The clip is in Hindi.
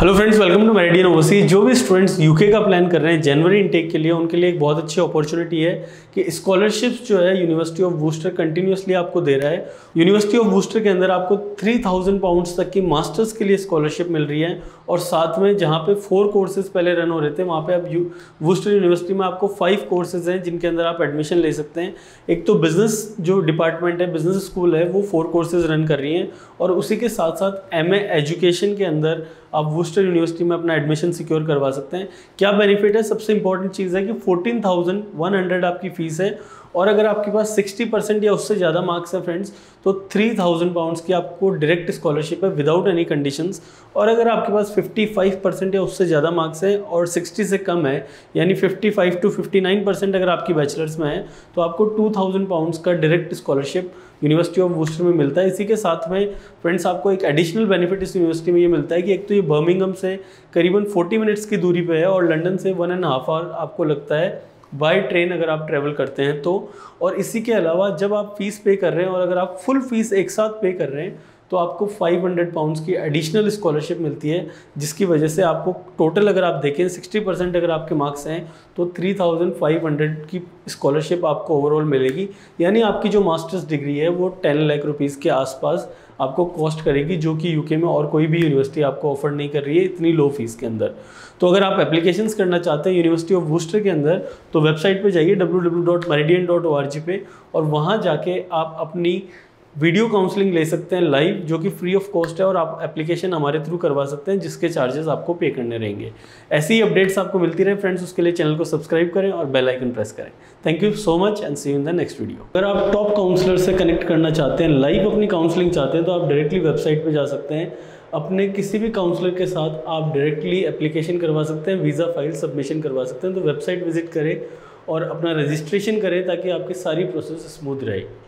Hello friends, welcome to Meridian Overseas. जो भी स्टूडेंट्स यूके का प्लान कर रहे हैं जनवरी इनटेक के लिए, उनके लिए एक बहुत अच्छी अपॉर्चुनिटी है कि स्कॉलरशिप्स जो है यूनिवर्सिटी ऑफ वूस्टर कंटिन्यूसली आपको दे रहा है। यूनिवर्सिटी ऑफ वूस्टर के अंदर आपको 3000 पाउंड्स तक की मास्टर्स के लिए स्कॉलरशिप मिल रही है और साथ में जहाँ पे 4 कोर्सेज पहले रन हो रहे थे, वहाँ पे अब वूस्टर यूनिवर्सिटी में आपको 5 कोर्सेज हैं जिनके अंदर आप एडमिशन ले सकते हैं। एक तो बिजनेस जो डिपार्टमेंट है, बिजनेस स्कूल है, वो 4 कोर्सेज रन कर रही हैं और उसी के साथ साथ MA एजुकेशन के अंदर आप वूस्टर यूनिवर्सिटी में अपना एडमिशन सिक्योर करवा सकते हैं। क्या बेनिफिट है? सबसे इंपॉर्टेंट चीज़ है कि 14,100 आपकी फ़ीस है और अगर आपके पास 60% या उससे ज़्यादा मार्क्स है फ्रेंड्स, तो 3000 पाउंड्स की आपको डायरेक्ट स्कॉलरशिप है विदाउट एनी कंडीशंस। और अगर आपके पास 55% या उससे ज़्यादा मार्क्स है और 60 से कम है, यानी 55 to 59% अगर आपकी बैचलर्स में है, तो आपको 2000 पाउंड्स का direct scholarship university of Worcester में मिलता है। इसी के साथ में फ्रेंड्स आपको एक एडिशनल बेनिफिट इस यूनिवर्सिटी में ये मिलता है कि एक तो ये बर्मिंघम से करीबन 40 मिनट्स की दूरी पे है और लंदन से 1.5 आवर आपको लगता है बाय ट्रेन अगर आप ट्रैवल करते हैं तो। और इसी के अलावा जब आप फीस पे कर रहे हैं और अगर आप फुल फीस एक साथ पे कर रहे हैं तो आपको 500 पाउंड्स की एडिशनल स्कॉलरशिप मिलती है, जिसकी वजह से आपको टोटल अगर आप देखें 60% अगर आपके मार्क्स हैं तो 3500 की स्कॉलरशिप आपको ओवरऑल मिलेगी। यानी आपकी जो मास्टर्स डिग्री है वो 10 लाख रुपीज़ के आसपास आपको कॉस्ट करेगी, जो कि यूके में और कोई भी यूनिवर्सिटी आपको ऑफर नहीं कर रही है इतनी लो फीस के अंदर। तो अगर आप एप्लीकेशंस करना चाहते हैं यूनिवर्सिटी ऑफ वूस्टर के अंदर तो वेबसाइट पे जाइए www.meridian.org पे और वहाँ जाके आप अपनी वीडियो काउंसलिंग ले सकते हैं लाइव, जो कि फ्री ऑफ कॉस्ट है और आप एप्लीकेशन हमारे थ्रू करवा सकते हैं जिसके चार्जेस आपको पे करने रहेंगे। ऐसी ही अपडेट्स आपको मिलती रहे फ्रेंड्स, उसके लिए चैनल को सब्सक्राइब करें और बेल आइकन प्रेस करें। Thank you so much and see you in the next video. अगर आप टॉप काउंसलर से कनेक्ट करना चाहते हैं, लाइव अपनी काउंसलिंग चाहते हैं, तो आप डायरेक्टली वेबसाइट पर जा सकते हैं। अपने किसी भी काउंसलर के साथ आप डायरेक्टली एप्लीकेशन करवा सकते हैं, वीज़ा फाइल सबमिशन करवा सकते हैं। तो वेबसाइट विजिट करें और अपना रजिस्ट्रेशन करें ताकि आपकी सारी प्रोसेस स्मूथ रहे।